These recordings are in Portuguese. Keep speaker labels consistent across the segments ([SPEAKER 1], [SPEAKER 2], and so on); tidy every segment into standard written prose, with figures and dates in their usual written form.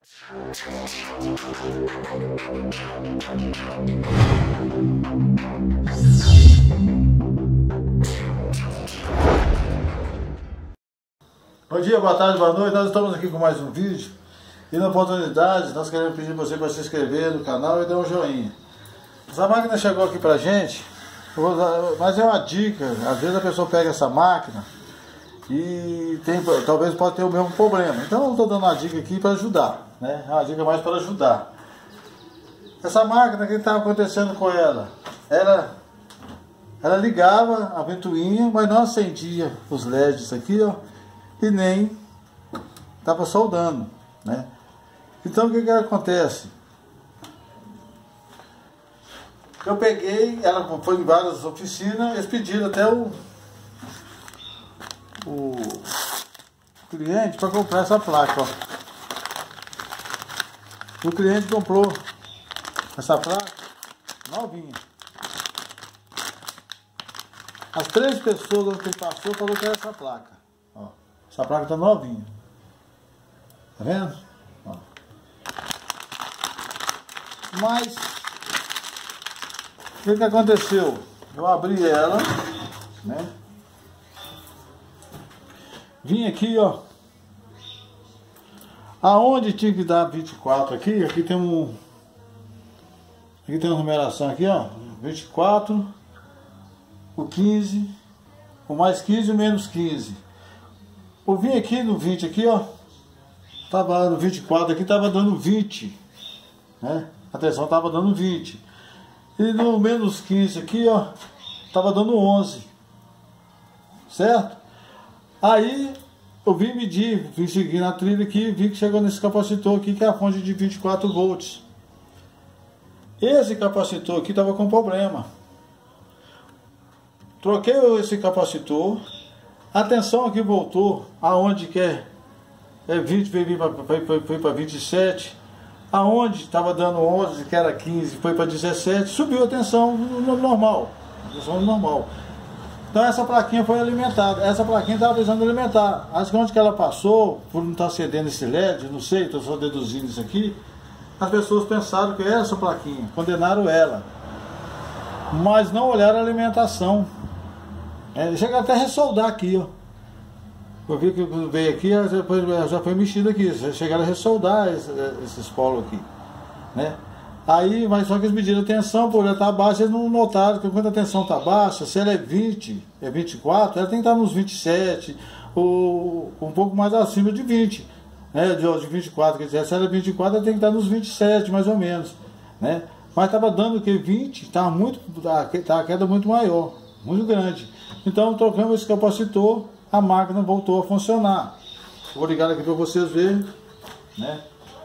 [SPEAKER 1] Bom dia, boa tarde, boa noite. Nós estamos aqui com mais um vídeo. E na oportunidade, nós queremos pedir você para se inscrever no canal e dar um joinha. Essa máquina chegou aqui pra gente, mas é uma dica. Às vezes a pessoa pega essa máquina e talvez pode ter o mesmo problema. Então eu estou dando uma dica aqui para ajudar, né? É uma dica mais para ajudar. Essa máquina, o que estava acontecendo com ela? Ela ligava a ventoinha, mas não acendia os LEDs aqui, ó, e nem estava soldando, né? Então o que acontece? Eu peguei, ela foi em várias oficinas, eles pediram até o cliente para comprar essa placa, ó. O cliente comprou essa placa novinha. As 3 pessoas que passou falou que era essa placa, ó. Essa placa tá novinha, tá vendo? Ó. Mas o que aconteceu? Eu abri ela, né? Vim aqui, ó. Aonde tinha que dar 24 aqui, aqui tem uma numeração aqui, ó. 24, o 15, o mais 15 e o menos 15. Eu vim aqui no 20 aqui, ó. Tava no 24 aqui, tava dando 20, né? Atenção, tava dando 20. E no menos 15 aqui, ó, tava dando 11. Certo? Aí eu vim medir, vim seguir na trilha aqui, vi que chegou nesse capacitor aqui, que é a fonte de 24 volts. Esse capacitor aqui estava com problema. Troquei esse capacitor, a tensão aqui voltou, aonde que é 20, foi para 27, aonde estava dando 11, que era 15, foi para 17, subiu a tensão normal, Então essa plaquinha foi alimentada, essa plaquinha estava precisando alimentar. Acho que onde que ela passou, por não estar cedendo esse LED, não sei, estou só deduzindo isso aqui, as pessoas pensaram que era essa plaquinha, condenaram ela, mas não olharam a alimentação. Chega até a ressoldar aqui, ó. Eu vi que veio aqui, já foi mexido aqui, chegaram a ressoldar esses polos aqui, né? Aí, mas só que eles mediram a tensão, por ela estar baixa, eles não notaram que quando a tensão está baixa, se ela é 20, é 24, ela tem que estar nos 27, ou um pouco mais acima de 20, né? De 24, quer dizer, se ela é 24, ela tem que estar nos 27, mais ou menos, né? Mas estava dando o que? 20, estava a queda muito maior, muito grande. Então trocamos esse capacitor, a máquina voltou a funcionar. Vou ligar aqui para vocês verem, né?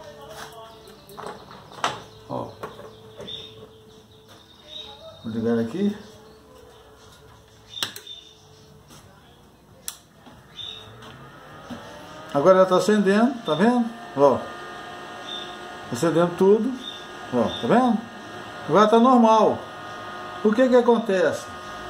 [SPEAKER 1] Ó. Vou ligar aqui. Agora ela está acendendo, tá vendo? Ó. Acendendo tudo. Ó, tá vendo? Agora está normal. O que acontece?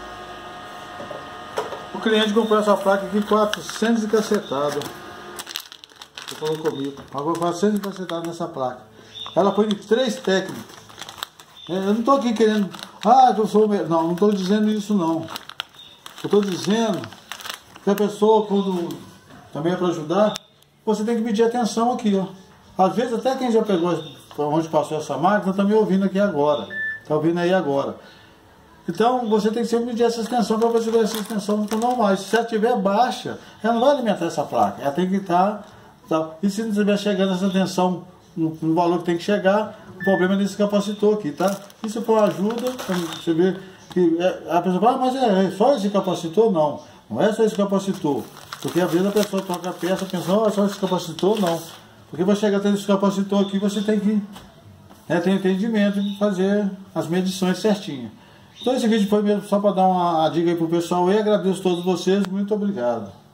[SPEAKER 1] O cliente comprou essa placa aqui 400 e cacetado. Você falou comigo. Pagou 400 e cacetado nessa placa. Ela foi de 3 técnicos. Eu não estou aqui querendo... eu sou... Não estou dizendo isso não. Eu estou dizendo que a pessoa, quando também é para ajudar, você tem que pedir atenção aqui, ó. Às vezes até quem já pegou onde passou essa máquina está me ouvindo aqui agora. Está ouvindo aí agora. Então você tem que sempre medir essa extensão para você ver essa extensão não normal. Se ela estiver baixa, ela não vai alimentar essa placa. Ela tem que estar... E se não estiver chegando essa tensão no valor que tem que chegar, o problema é nesse capacitor aqui, tá? Isso for ajuda, você vê que a pessoa fala, mas é só esse capacitor? Não, não é só esse capacitor. Porque às vezes a pessoa toca a peça pensando, é só esse capacitor? Não. Porque para chegar até esse capacitor aqui, você tem que ter entendimento de fazer as medições certinhas. Então esse vídeo foi mesmo só para dar uma dica aí pro pessoal e agradeço a todos vocês, muito obrigado.